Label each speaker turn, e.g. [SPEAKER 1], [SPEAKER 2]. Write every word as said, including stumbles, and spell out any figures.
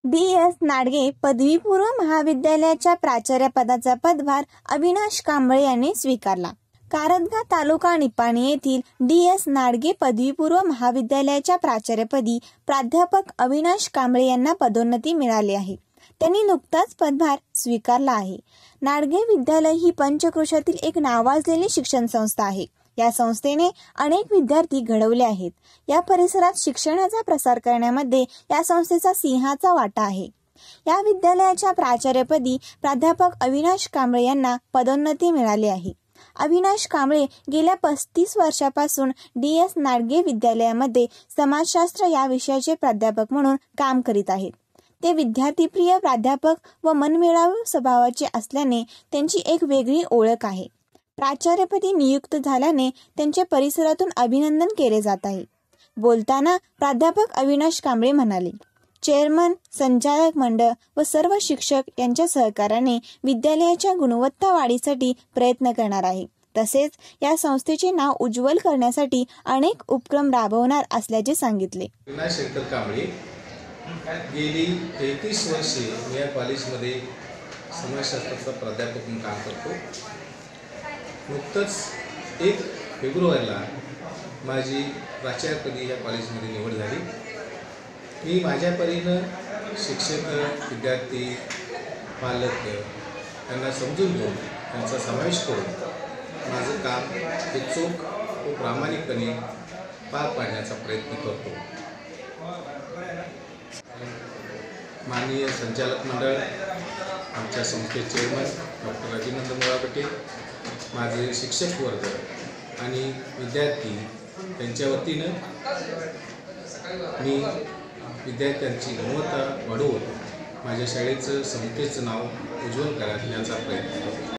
[SPEAKER 1] D S Nadge पदवीपूर्व महाविद्यालयाच्या प्राचार्यपदाचा पदभार अविनाश कांबळे यांनी स्वीकारला। कारंजा तालुका निपाणी येथील डी एस नाडगे पदवीपूर्व महाविद्यालयाच्या प्राचार्यपदी प्राध्यापक अविनाश कांबळे यांना पदोन्नती मिळाली आहे। त्यांनी नुकताच पदभार स्वीकारला आहे। नाडगे विद्यालय ही पंचक्रोशातील एक नावाजलेली शिक्षण संस्था आहे। या संस्थेने अनेक विद्यार्थी घडवले आहेत। या परिसरात शिक्षणाचा प्रसार करण्यामध्ये या संस्थेचा सिंहाचा वाटा आहे। या विद्यालयाच्या प्राचार्यपदी प्राध्यापक अविनाश कांबळे यांना पदोन्नती मिळाली आहे। अविनाश कांबळे गेल्या पस्तीस वर्षापासून डी एस नाडगे विद्यालयामध्ये समाजशास्त्र या विषयाचे प्राध्यापक म्हणून काम करीत आहेत। ते विद्यार्थीप्रिय प्राध्यापक व मनमिळावू स्वभावाचे असल्याने त्यांची एक वेगळी ओळख आहे। प्राचार्यपदी नियुक्त झाल्याने त्यांचे परिसरातून अभिनंदन केले जात आहे। बोलताना प्राध्यापक अविनाश कांबळे म्हणाले, चेअरमन, संचालक मंडळ व सर्व शिक्षक यांच्या सहकार्याने विद्यालयाच्या गुणवत्ता वाढीसाठी प्रयत्न करणार आहे। तसेच या संस्थेचे नाव उज्ज्वल करण्यासाठी अनेक उपक्रम राबवणार असल्याचे सांगितले।
[SPEAKER 2] अविनाश शंकर कांबळे गेली तेहतीस वर्षे मी या कॉलेजमध्ये समाजशास्त्राचा प्राध्यापक म्हणून काम करतो। नुकतंच एक फेब्रुवारीला माझी प्राचार्यपदी या कॉलेजमध्ये निवड झाली। मी माझ्या परीनं शिक्षक, विद्यार्थी, पालक यांना समजून घेऊन त्यांचा समावेश करून माझं काम हे चोख व प्रामाणिकपणे पार पाडण्याचा प्रयत्न करतो। माननीय संचालक मंडळ, आमच्या संस्थेचे चेअरमन डॉक्टर अभिनंदन मुळापटे, माझे शिक्षक वर्ग आणि विद्यार्थी यांच्या वतीनं मी विद्यार्थ्यांची गुणवत्ता वाढवून माझ्या शाळेचं संस्थेचं नाव उज्ज्वल करण्याचा प्रयत्न करतो।